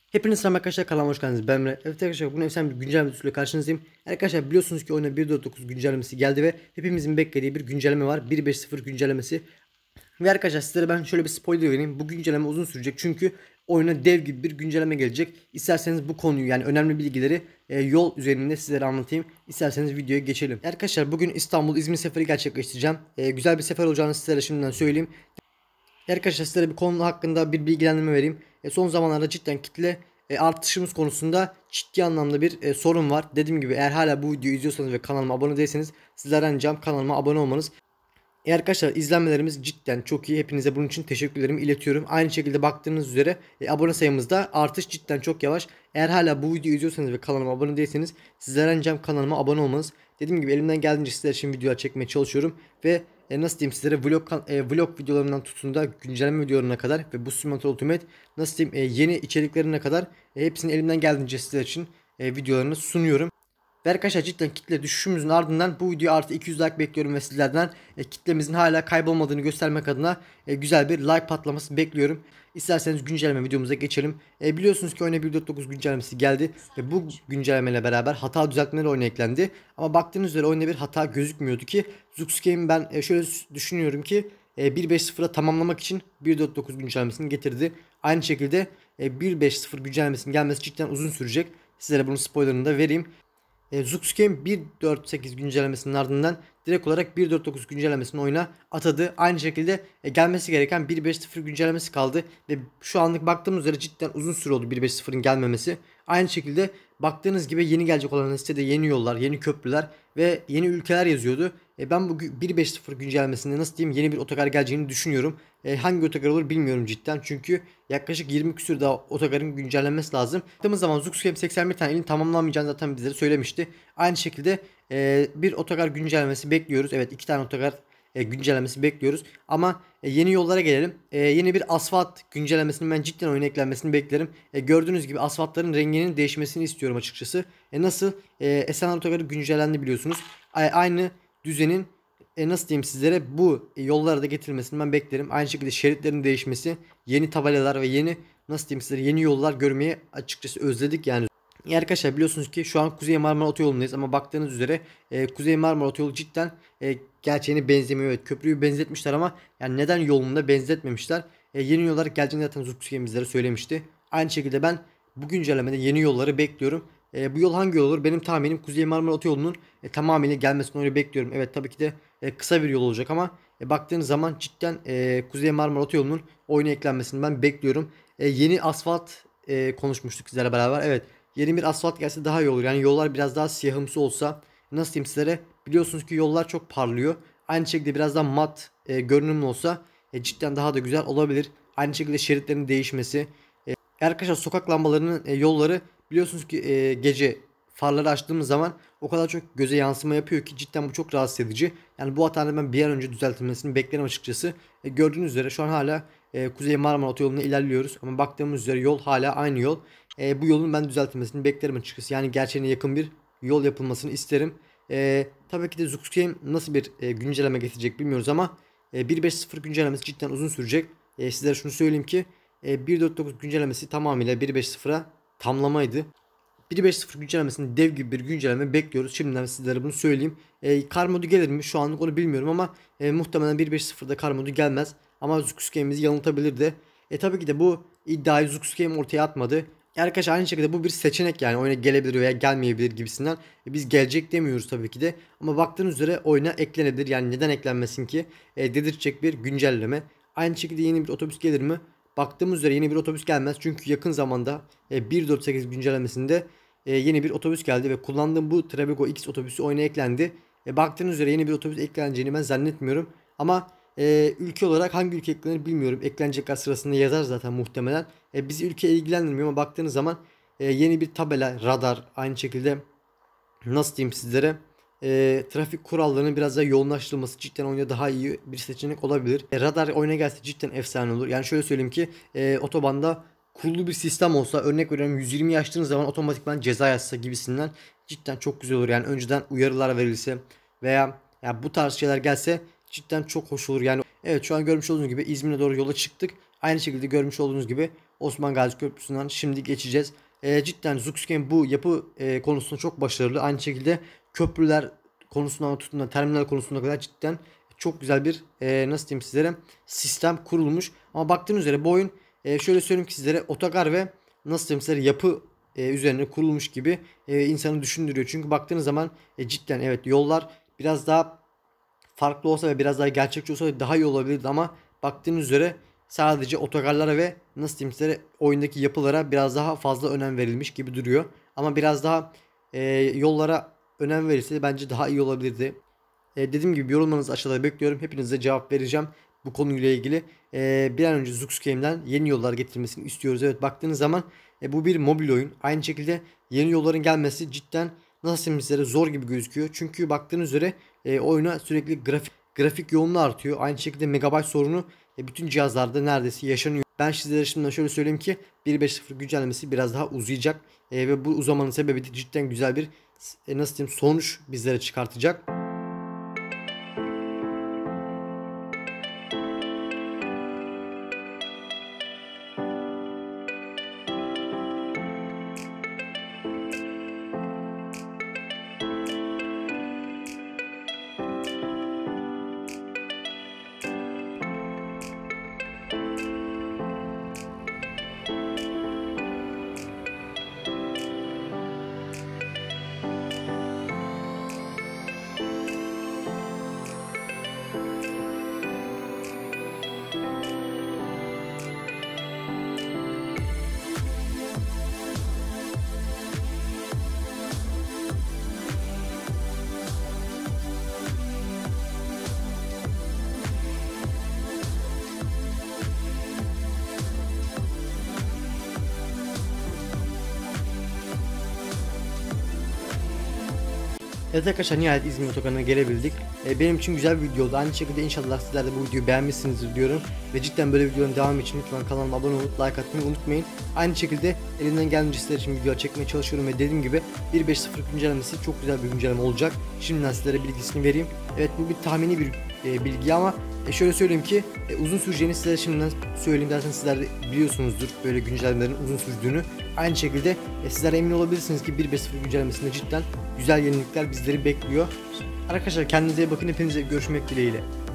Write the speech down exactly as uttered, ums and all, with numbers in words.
Hepiniz selam arkadaşlar, kanalıma hoş geldiniz. Ben Emre. Evet arkadaşlar, bugün efsane bir güncelleme videosuyla karşınızdayım. Arkadaşlar biliyorsunuz ki oyuna bir nokta dört dokuz güncellemesi geldi ve hepimizin beklediği bir güncelleme var. bir nokta beş nokta sıfır güncellemesi. Ve arkadaşlar sizlere ben şöyle bir spoiler vereyim. Bu güncelleme uzun sürecek çünkü oyuna dev gibi bir güncelleme gelecek. İsterseniz bu konuyu, yani önemli bilgileri e, yol üzerinde sizlere anlatayım. İsterseniz videoya geçelim. Arkadaşlar bugün İstanbul-İzmir seferi gerçekleştireceğim. E, güzel bir sefer olacağını sizlere şimdiden söyleyeyim. Arkadaşlar sizlere bir konu hakkında bir bilgilendirme vereyim. E, son zamanlarda cidden kitle e, artışımız konusunda ciddi anlamda bir e, sorun var. Dediğim gibi, eğer hala bu videoyu izliyorsanız ve kanalıma abone değilseniz sizlerden ricam kanalıma abone olmanız. E arkadaşlar, izlenmelerimiz cidden çok iyi. Hepinize bunun için teşekkürlerimi iletiyorum. Aynı şekilde baktığınız üzere e, abone sayımızda artış cidden çok yavaş. Eğer hala bu videoyu izliyorsanız ve kanalıma abone değilseniz sizlerden ricam kanalıma abone olmanız. Dediğim gibi elimden geldiğince sizler için videolar çekmeye çalışıyorum ve e, nasıl diyeyim sizlere, vlog e, vlog videolarından tutun da güncelleme videolarına kadar ve bu Simulator Ultimate nasıl diyeyim e, yeni içeriklerine kadar e, hepsini elimden geldiğince sizler için e, videolarını sunuyorum. Ve arkadaşlar cidden kitle düşüşümüzün ardından bu videoya artı iki yüz like bekliyorum ve sizlerden e, kitlemizin hala kaybolmadığını göstermek adına e, güzel bir like patlaması bekliyorum. İsterseniz güncelleme videomuza geçelim. E, biliyorsunuz ki oyuna bir nokta dört dokuz güncellemesi geldi ve bu güncellemeyle beraber hata düzeltmeleri oyuna eklendi. Ama baktığınız üzere oyunda bir hata gözükmüyordu ki Zux Game'i ben e, şöyle düşünüyorum ki e, bir nokta beş nokta sıfıra tamamlamak için bir nokta dört dokuz güncellemesini getirdi. Aynı şekilde e, bir nokta beş nokta sıfır güncellemesinin gelmesi cidden uzun sürecek. Sizlere bunun spoilerını da vereyim. E, Zux Game bir nokta dört sekiz güncellemesinin ardından direkt olarak bir nokta dört dokuz güncellemesini oyuna atadı. Aynı şekilde e, gelmesi gereken bir nokta beş nokta sıfır güncellemesi kaldı ve şu anlık baktığımız üzere cidden uzun süre oldu bir nokta beş nokta sıfırın gelmemesi. Aynı şekilde baktığınız gibi yeni gelecek olan sitede yeni yollar, yeni köprüler ve yeni ülkeler yazıyordu. E, ben bu bir nokta beş nokta sıfır güncellemesinde nasıl diyeyim yeni bir otogar geleceğini düşünüyorum. E, hangi otogar olur bilmiyorum cidden, çünkü yaklaşık yirmi küsür daha otogarın güncellenmesi lazım. Baktığımız zaman Zux Game seksen bir tane ilin tamamlanmayacağını zaten bizlere söylemişti. Aynı şekilde e, bir otogar güncellemesi bekliyoruz. Evet, iki tane otogar e, güncellemesi bekliyoruz. Ama e, yeni yollara gelelim. E, yeni bir asfalt güncellemesinin ben cidden oyuna eklenmesini beklerim. E, gördüğünüz gibi asfaltların renginin değişmesini istiyorum açıkçası. E, nasıl? E, Esenler Otogarı güncellendi biliyorsunuz. A aynı düzenin e, nasıl diyeyim sizlere, bu e, yollara da getirilmesini ben beklerim. Aynı şekilde şeritlerin değişmesi, yeni tabelalar ve yeni nasıl diyeyim sizlere yeni yollar görmeyi açıkçası özledik yani. Ya arkadaşlar biliyorsunuz ki şu an Kuzey Marmara Otoyolu'ndayız ama baktığınız üzere e, Kuzey Marmara Otoyolu cidden e, gerçeğine benzemiyor. Evet, köprüyü benzetmişler ama yani neden yolunda benzetmemişler? E, yeni yollar geleceğini zaten Zutski bizlere söylemişti. Aynı şekilde ben bu güncellemede yeni yolları bekliyorum. E, bu yol hangi yol olur? Benim tahminim Kuzey Marmara Otoyolu'nun e, tamamıyla gelmesini öyle bekliyorum. Evet, tabii ki de e, kısa bir yol olacak ama e, baktığınız zaman cidden e, Kuzey Marmara Otoyolu'nun oyuna eklenmesini ben bekliyorum. E, yeni asfalt e, konuşmuştuk sizlerle beraber. Evet, yeni bir asfalt gelse daha iyi olur. Yani yollar biraz daha siyahımsı olsa, nasıl diyeyim sizlere, biliyorsunuz ki yollar çok parlıyor. Aynı şekilde biraz daha mat e, görünümlü olsa e, cidden daha da güzel olabilir. Aynı şekilde şeritlerin değişmesi. E, arkadaşlar sokak lambalarının e, yolları biliyorsunuz ki e, gece farları açtığımız zaman o kadar çok göze yansıma yapıyor ki cidden bu çok rahatsız edici. Yani bu hatanın ben bir an önce düzeltilmesini beklerim açıkçası. E, gördüğünüz üzere şu an hala e, Kuzey Marmara Otoyolu'na ilerliyoruz ama baktığımız üzere yol hala aynı yol. E, bu yolun ben düzeltilmesini beklerim açıkçası. Yani gerçeğine yakın bir yol yapılmasını isterim. E, tabii ki de Zux Game nasıl bir e, güncelleme getirecek bilmiyoruz ama e, bir nokta beş nokta sıfır güncellemesi cidden uzun sürecek. E, sizlere şunu söyleyeyim ki e, bir nokta dört dokuz güncellemesi tamamıyla bir nokta beş nokta sıfıra tamlamaydı. bir nokta beş nokta sıfır güncellemesinde dev gibi bir güncelleme bekliyoruz. Şimdiden sizlere bunu söyleyeyim. E, kar modu gelir mi? Şu anlık onu bilmiyorum ama e, muhtemelen bir nokta beş nokta sıfırda kar modu gelmez. Ama Zux Game'imizi yanıltabilir de. E tabii ki de bu iddiayı Zux Game ortaya atmadı. Yani arkadaşlar aynı şekilde bu bir seçenek, yani oyuna gelebilir veya gelmeyebilir gibisinden. E, biz gelecek demiyoruz tabii ki de. Ama baktığınız üzere oyuna eklenebilir. Yani neden eklenmesin ki? E, dedirtecek bir güncelleme. Aynı şekilde yeni bir otobüs gelir mi? Baktığımız üzere yeni bir otobüs gelmez. Çünkü yakın zamanda e, bir nokta dört sekiz güncellemesinde e, yeni bir otobüs geldi ve kullandığım bu Travigo X otobüsü oyuna eklendi. E, baktığınız üzere yeni bir otobüs ekleneceğini ben zannetmiyorum. Ama e, ülke olarak hangi ülke eklenir bilmiyorum. Eklenecekler sırasında yazar zaten muhtemelen. E, bizi ülke ilgilendirmiyor ama baktığınız zaman e, yeni bir tabela, radar, aynı şekilde nasıl diyeyim sizlere, e, trafik kurallarının biraz daha yoğunlaştırılması cidden oyuna daha iyi bir seçenek olabilir. E, radar oyuna gelse cidden efsane olur. Yani şöyle söyleyeyim ki e, otobanda kurulu bir sistem olsa, örnek veriyorum yüz yirmi açtığınız zaman otomatikman ceza yazsa gibisinden cidden çok güzel olur. Yani önceden uyarılar verilse veya ya bu tarz şeyler gelse cidden çok hoş olur. Yani evet, şu an görmüş olduğunuz gibi İzmir'e doğru yola çıktık. Aynı şekilde görmüş olduğunuz gibi Osman Gazi Köprüsü'nden şimdi geçeceğiz. E, cidden Zoox Game bu yapı e, konusunda çok başarılı. Aynı şekilde köprüler konusunda tutun da terminal konusunda kadar cidden çok güzel bir e, nasıl diyeyim sizlere sistem kurulmuş. Ama baktığınız üzere bu oyun e, şöyle söyleyeyim ki sizlere otogar ve nasıl diyeyim sizlere yapı e, üzerine kurulmuş gibi e, insanı düşündürüyor. Çünkü baktığınız zaman e, cidden evet yollar biraz daha farklı olsa ve biraz daha gerçekçi olsa daha iyi olabilirdi ama baktığınız üzere sadece otogarlara ve nasıl diyeyim sizlere oyundaki yapılara biraz daha fazla önem verilmiş gibi duruyor. Ama biraz daha e, yollara önem verilse bence daha iyi olabilirdi. E, dediğim gibi yorumlarınızı aşağıda bekliyorum. Hepinize cevap vereceğim bu konuyla ilgili. E, bir an önce Zoox Game'den yeni yollar getirmesini istiyoruz. Evet baktığınız zaman e, bu bir mobil oyun. Aynı şekilde yeni yolların gelmesi cidden nasıl diyeyim sizlere zor gibi gözüküyor. Çünkü baktığınız üzere e, oyuna sürekli grafik grafik yoğunluğu artıyor. Aynı şekilde megabayt sorunu e, bütün cihazlarda neredeyse yaşanıyor. Ben sizlere şimdiden şöyle söyleyeyim ki bir nokta beş nokta sıfır güncellemesi biraz daha uzayacak. E, ve bu uzamanın sebebi de cidden güzel bir e, nasıl diyeyim sonuç bizlere çıkartacak. Evet arkadaşlar nihayet İzmir Otogarı'na gelebildik. E, benim için güzel bir video oldu. Aynı şekilde inşallah sizler de bu videoyu beğenmişsinizdir diyorum. Ve cidden böyle videoların devamı için lütfen kanalıma abone olup like atmayı unutmayın. Aynı şekilde elimden geldiğince sizler için video çekmeye çalışıyorum ve dediğim gibi bir nokta beş nokta sıfır güncellemesi çok güzel bir güncelleme olacak. Şimdiden sizlere bilgisini vereyim. Evet bu bir tahmini bir e, bilgi ama e, şöyle söyleyeyim ki e, uzun süreceğini sizlere şimdiden söyleyeyim dersen sizler de biliyorsunuzdur böyle güncellemelerin uzun sürdüğünü. Aynı şekilde e, sizler emin olabilirsiniz ki bir nokta beş nokta sıfır güncellemesinde cidden güzel yenilikler bizleri bekliyor. Arkadaşlar kendinize iyi bakın, hepinize görüşmek dileğiyle.